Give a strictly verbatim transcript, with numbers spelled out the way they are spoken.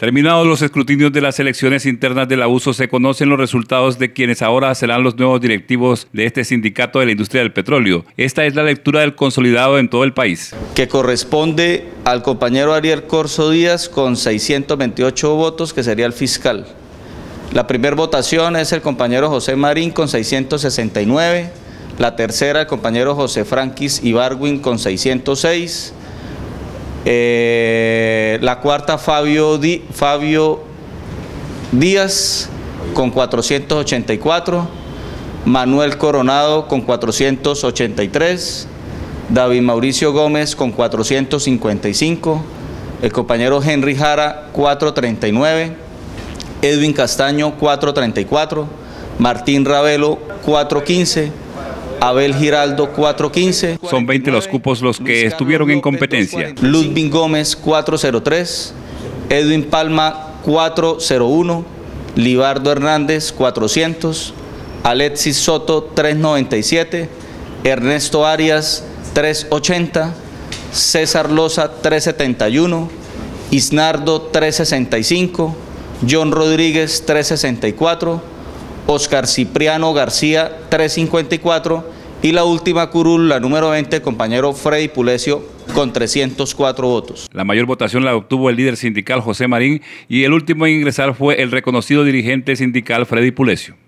Terminados los escrutinios de las elecciones internas del abuso, se conocen los resultados de quienes ahora serán los nuevos directivos de este sindicato de la industria del petróleo. Esta es la lectura del consolidado en todo el país. Que corresponde al compañero Ariel Corzo Díaz con seiscientos veintiocho votos, que sería el fiscal. La primera votación es el compañero José Marín con seiscientos sesenta y nueve, la tercera el compañero José Franquis Ibargüen con seiscientos seis, eh, la cuarta Fabio, Di, Fabio Díaz con cuatrocientos ochenta y cuatro, Manuel Coronado con cuatrocientos ochenta y tres, David Mauricio Gómez con cuatrocientos cincuenta y cinco, el compañero Henry Jara cuatrocientos treinta y nueve, Edwin Castaño cuatrocientos treinta y cuatro, Martín Ravelo cuatrocientos quince, Abel Giraldo cuatrocientos quince. Son veinte los cupos los que estuvieron en competencia. Ludwig Gómez cuatrocientos tres, Edwin Palma cuatrocientos uno, Libardo Hernández cuatrocientos, Alexis Soto trescientos noventa y siete, Ernesto Arias trescientos ochenta, César Loza trescientos setenta y uno, Isnardo trescientos sesenta y cinco, John Rodríguez trescientos sesenta y cuatro, Oscar Cipriano García trescientos cincuenta y cuatro y la última curul, la número veinte, el compañero Freddy Pulecio con trescientos cuatro votos. La mayor votación la obtuvo el líder sindical José Marín y el último en ingresar fue el reconocido dirigente sindical Freddy Pulecio.